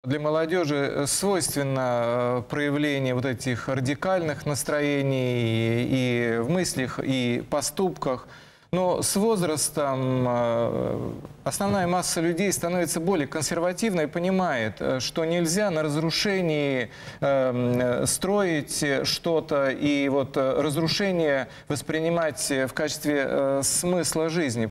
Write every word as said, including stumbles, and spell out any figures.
Для молодежи свойственно проявление вот этих радикальных настроений и в мыслях, и поступках. Но с возрастом основная масса людей становится более консервативной и понимает, что нельзя на разрушении строить что-то и вот разрушение воспринимать в качестве смысла жизни.